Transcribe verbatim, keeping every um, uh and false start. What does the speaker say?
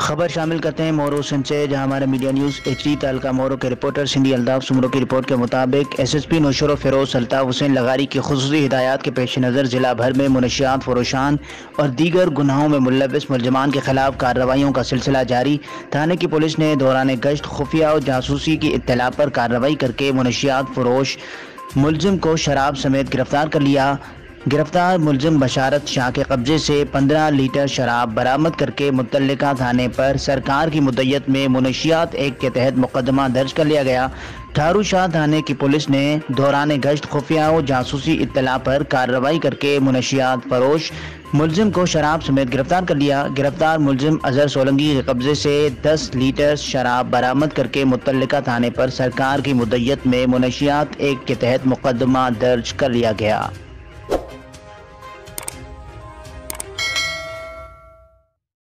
خبر شامل کرتے ہیں مورو سندھ سے، جہاں ہمارے میڈیا نیوز ایچ ڈی تعلقہ مورو کے رپورٹر سندھی الطاف سومرو کی رپورٹ کے مطابق S S P Naushahro Feroze Altaf Hussain لغاری کی خصوصی ہدایات کے پیش نظر ضلع بھر میں منشیات، فروشان اور دیگر گناہوں میں ملوث ملزمان کے خلاف کارروائیوں کا سلسلہ جاری۔ تھانے کی پولیس نے دوران گشت خفیہ اور جاسوسی کی اطلاع پر کارروائی کر کے منشیات فروش ملزم کو شراب سمیت گرفتار کر لیا۔ گرفتار ملزم بشارت شاہ کے قبضے سے پندرہ لیٹر شراب برآمد کر کے متعلقہ تھانے پر سرکار کی مدیت میں منشیات ایک کے تحت مقدمہ درج کر لیا گیا۔ ٹھارو شاہ تھانے کی پولیس نے دوران گشت خفیہ و جاسوسی اطلاع پر کارروائی کر کے منشیات فروش ملزم کو شراب سمیت گرفتار کر لیا۔ گرفتار ملزم اظہر سولنگی کے قبضے سے دس لیٹر شراب برآمد کر کے متعلقہ تھانے پر سرکار کی مدیت میں منشیات ایک کے تحت مقدمہ درج کر لیا گیا۔